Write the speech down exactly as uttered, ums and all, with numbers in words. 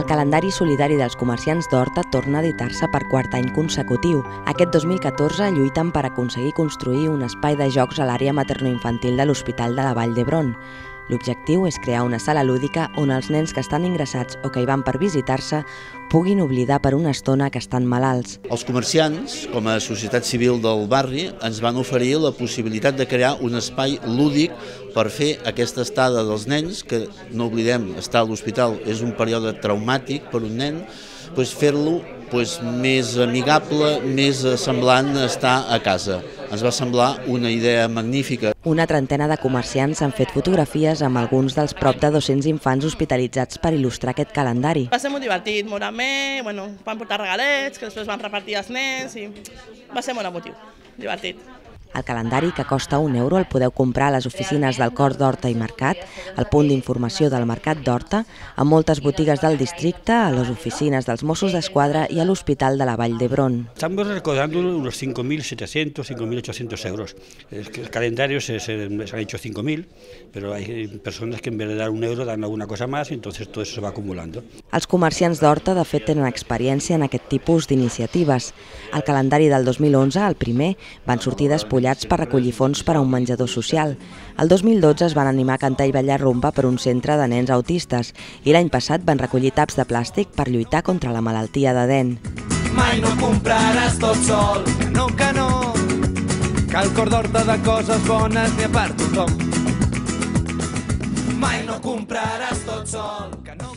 calendari solidari dels comerciants d'Horta torna a editar-se per quart any consecutiu. Aquest dos mil catorze lluiten per aconseguir construir un espai de jocs a l'àrea maternoinfantil de l'Hospital de la Vall d'Hebron. L'objectiu és crear una sala lúdica on els nens que estan ingressats o que hi van per visitar-se puguin oblidar per una estona que estan malalts. Els comerciants, com a societat civil del barri, ens van oferir la possibilitat de crear un espai lúdic per fer aquesta estada dels nens, que no oblidem, estar a l'hospital és un període traumàtic per un nen, doncs fer-lo doncs, més amigable, més semblant a estar a casa. Ens va semblar una idea magnífica. Una trentena de comerciants han fet fotografies amb alguns dels prop de dos-cents infants hospitalitzats per il·lustrar aquest calendari. Va ser molt divertit, molt amè, bueno, van portar regalets, que després van repartir als nens i va ser molt emotiu, divertit. El calendari, que costa un euro, el podeu comprar a les oficines del Cor d'Horta i Mercat, al punt d'informació del Mercat d'Horta, a moltes botigues del districte, a les oficines dels Mossos d'Esquadra i a l'Hospital de la Vall d'Hebron. Estamos recaudando unos cinco mil setecientos, cinco mil ochocientos euros. El calendario se, se, se han hecho cinco mil, pero hay personas que en vez de dar un euro dan alguna cosa más y entonces todo eso se va acumulando. Els comerciants d'Horta, de fet, tenen experiència en aquest tipus d'iniciatives. Al calendari del dos mil onze, el primer, van sortir despullats per recollir fons per a un menjador social. El dos mil dotze es van animar a cantar i ballar rumba per un centre de nens autistes i l'any passat van recollir taps de plàstic per lluitar contra la malaltia de D E N. Mai no compraràs tot sol, que no, que no, que el Cor d'Horta de coses bones n'hi ha per tothom. Mai no compraràs tot sol, que no.